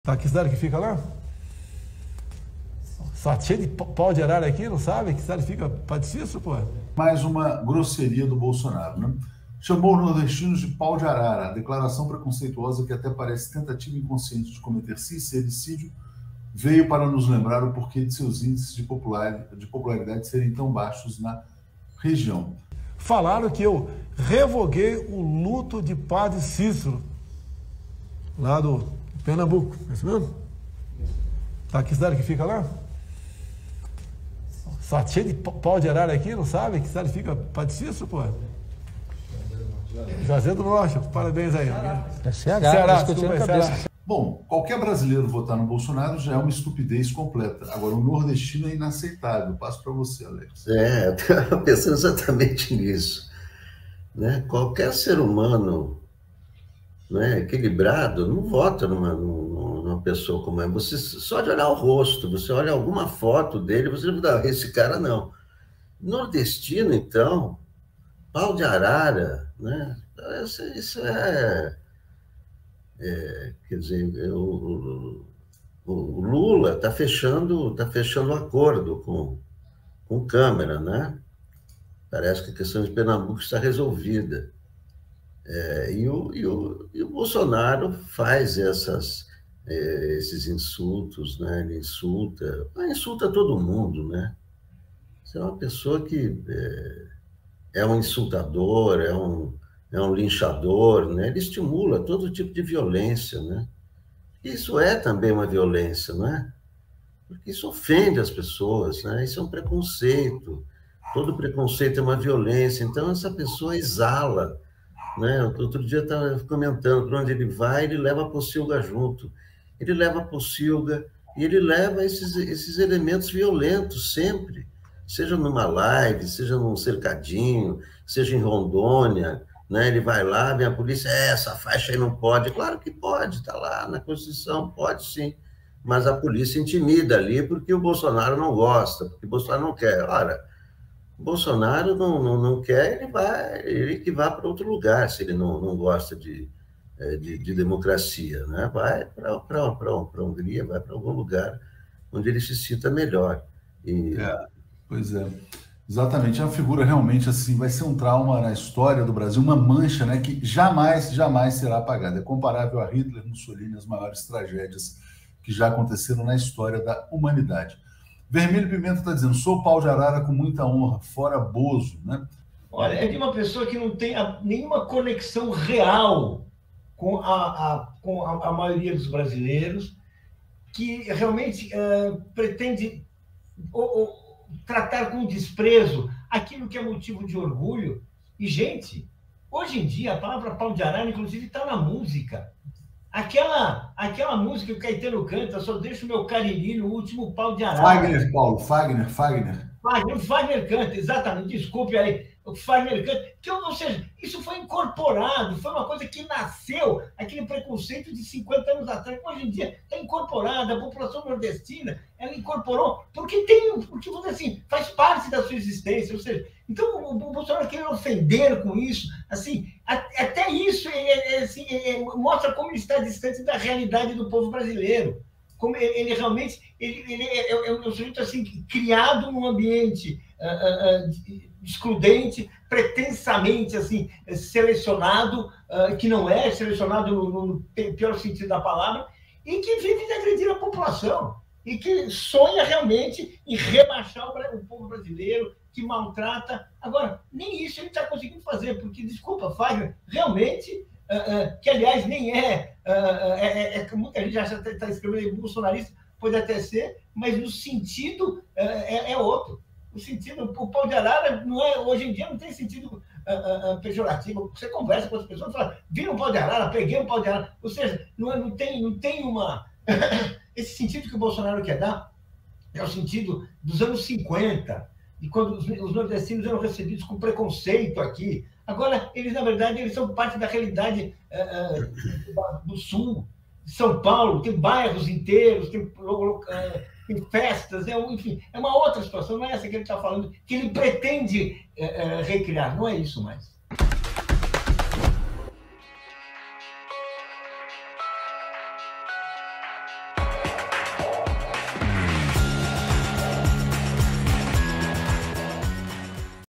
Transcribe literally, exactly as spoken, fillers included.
Tá, que cidade que fica lá? Só cheio de pau de arara aqui, não sabe? Que cidade fica? Paticício, pô? Mais uma grosseria do Bolsonaro, né? Chamou os nordestinos de pau de arara, declaração preconceituosa que até parece tentativa inconsciente de cometer sincericídio, veio para nos lembrar o porquê de seus índices de popularidade, de popularidade serem tão baixos na região. Falaram que eu revoguei o luto de Padre Cícero, lá do Pernambuco, é isso mesmo? Tá, que cidade que fica lá? Só cheio de pau de arara aqui, não sabe? Que cidade fica? Paticício, pô? Juazeiro do Norte, parabéns aí. É Ceará, Ceará, discutindo desculpa, cabeça. Ceará. Bom, qualquer brasileiro votar no Bolsonaro já é uma estupidez completa. Agora, o nordestino é inaceitável. Passo para você, Alex. É, eu estava pensando exatamente nisso. Né? Qualquer ser humano, né, equilibrado não vota numa, numa pessoa como é. Você, só de olhar o rosto, você olha alguma foto dele, você não dá, esse cara não. Nordestino, então, pau de arara, né? Isso, isso é, é... Quer dizer, o, o Lula está fechando, tá fechando acordo com, com Câmara, né? Parece que a questão de Pernambuco está resolvida. É, e, o, e, o, e o Bolsonaro faz essas, é, esses insultos, né? Ele insulta, insulta todo mundo, né? Você é uma pessoa que é, é um insultador, é um, é um linchador, né? Ele estimula todo tipo de violência, né? Isso é também uma violência, não é? Porque isso ofende as pessoas, né? Isso é um preconceito. Todo preconceito é uma violência. Então, essa pessoa exala, né? Outro dia eu estava comentando, por onde ele vai, ele leva a pocilga junto. Ele leva a pocilga e ele leva esses, esses elementos violentos sempre. Seja numa live, seja num cercadinho, seja em Rondônia, né? Ele vai lá, vem a polícia, é, essa faixa aí não pode. Claro que pode, está lá na Constituição, pode sim. Mas a polícia intimida ali porque o Bolsonaro não gosta, porque o Bolsonaro não quer. Ora, o Bolsonaro não, não, não quer, ele, vai, ele que vá para outro lugar, se ele não, não gosta de, de, de democracia, né? Vai para a Hungria, vai para algum lugar onde ele se sinta melhor. E... É, pois é. Exatamente, é uma figura realmente assim, vai ser um trauma na história do Brasil, uma mancha, né, que jamais, jamais será apagada. É comparável a Hitler, Mussolini, as maiores tragédias que já aconteceram na história da humanidade. Vermelho Pimenta está dizendo, sou pau de arara com muita honra, fora Bozo, né? Olha, é de uma pessoa que não tem a, nenhuma conexão real com a, a, com a, a maioria dos brasileiros, que realmente uh, pretende... Ou, ou, tratar com desprezo aquilo que é motivo de orgulho. E, gente, hoje em dia, a palavra pau de arara, inclusive, está na música. Aquela, aquela música que o Caetano canta, só deixa o meu cariri no último pau de arara. Fagner, Paulo, Fagner, Fagner. Fagner, Fagner canta, exatamente, desculpe aí, o Fagner canta, que, ou seja, isso foi incorporado, foi uma coisa que nasceu, aquele preconceito de cinquenta anos atrás, que hoje em dia está incorporado, a população nordestina, ela incorporou, porque tem, porque assim, faz parte da sua existência, ou seja, então o, o Bolsonaro quer ofender com isso, assim, a, até isso é, é, assim, é, mostra como ele está distante da realidade do povo brasileiro. Como ele realmente ele, ele é, é um sujeito assim, criado num ambiente uh, uh, excludente, pretensamente assim, selecionado, uh, que não é selecionado no, no pior sentido da palavra, e que vive de agredir a população, e que sonha realmente em rebaixar o, o povo brasileiro, que maltrata. Agora, nem isso ele está conseguindo fazer, porque, desculpa, Fagner, realmente... Uh, uh, que, aliás, nem é, uh, é, é, é... Muita gente já está escrevendo bolsonarista, pode até ser, mas no sentido uh, é, é outro. O sentido, o pau de arara, não é, hoje em dia não tem sentido uh, uh, pejorativo. Você conversa com as pessoas e fala, vi um pau de arara, peguei um pau de arara. Ou seja, não, é, não, tem, não tem uma... Esse sentido que o Bolsonaro quer dar é o sentido dos anos cinquenta, e quando os, os nordestinos eram recebidos com preconceito aqui. Agora, eles, na verdade, eles são parte da realidade uh, do Sul, de São Paulo, tem bairros inteiros, tem, uh, tem festas, é, enfim, é uma outra situação, não é essa que ele está falando, que ele pretende uh, uh, recriar, não é isso mais.